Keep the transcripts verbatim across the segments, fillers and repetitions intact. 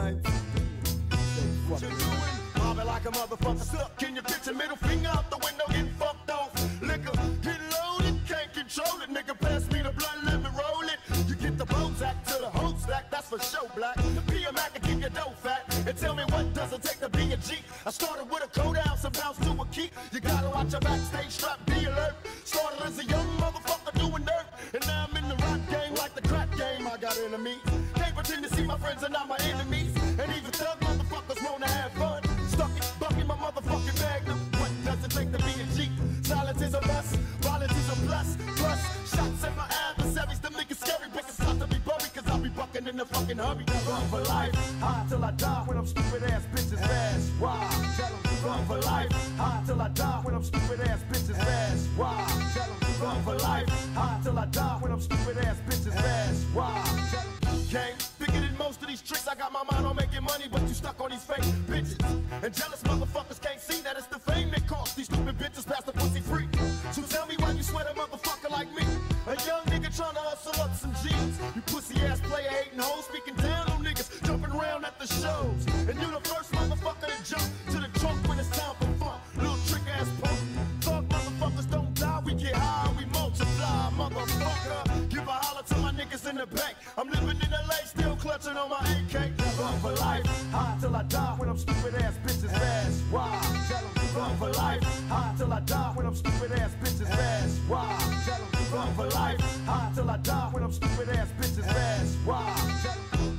nights. What you doing? Mobbing like a motherfucker, stuck in your bitch and middle finger out the window, getting fucked off. Liquor, get loaded, can't control it. Nigga, pass me the blunt, let me roll it. You get the Bozak to the whole stack, that's for show, black. Be a Mac and keep your dough fat. And tell me what does it take to be a G? I started with a code ounce and bounced to a key. You gotta watch your backstage strap, be alert. Started as a young motherfucker doing dirt, and now I'm in the rap game like the crack game. I got enemies, can't pretend to see my friends are not my enemies. And even thug motherfuckers wanna have fun. Stuck it, bucking my motherfucking magnum. What does it take to be a G? Silence is a must, violence is a plus. Plus, shots at my adversaries, them niggas scary. Bitches start to be buried, cause I'll be bucking in the fucking hurry. Run for life, high till I die when I'm stupid ass bitches fast. Why? Tell 'em, run for life, high till I die when I'm stupid ass bitches fast. Why? Tell 'em, run for life, high till I die when I'm stupid ass bitches fast. Why? Tell 'em, gang, bigger than most of these tricks. I got my mind on making money, but you stuck on these fake bitches. And jealous motherfuckers can't see that it's the fame that cost these stupid bitches pass the pussy free. So tell me why you sweat a motherfucker like me, a young nigga trying to hustle up some G's. You pussy ass player hating hoes, speaking down on niggas, jumping around at the shows. And you the first motherfucker to jump to the trunk when it's time for fun. Little trick ass punk. Thug motherfuckers don't die, we get high, we multiply, motherfucker. Give a holler to my niggas in the bank. I'm living in L A, still clutching on my A K. Run for life, high till I die when I'm stupid ass bitches fast. Why? Tell 'em, run for life, high till I die when I'm stupid ass bitches fast. Why? Tell 'em, run for life, high till I die when I'm stupid ass bitches fast. Why? Tell 'em,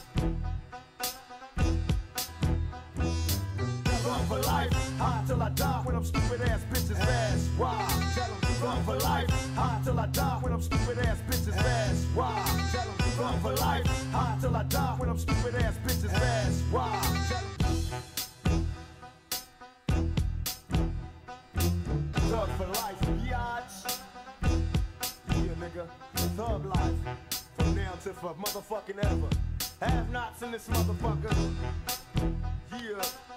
run for life, high till I die when I'm stupid ass bitches fast. Why? Tell 'em, run for life, high till I die when I'm stupid ass bitches fast. Why? Tell 'em, run for life, high till I die when I'm stupid ass bitches fast. Why? Tell 'em, thug for life, biatch. Yeah, nigga, thug life. From now to for motherfucking ever. Have nots in this motherfucker. Yeah.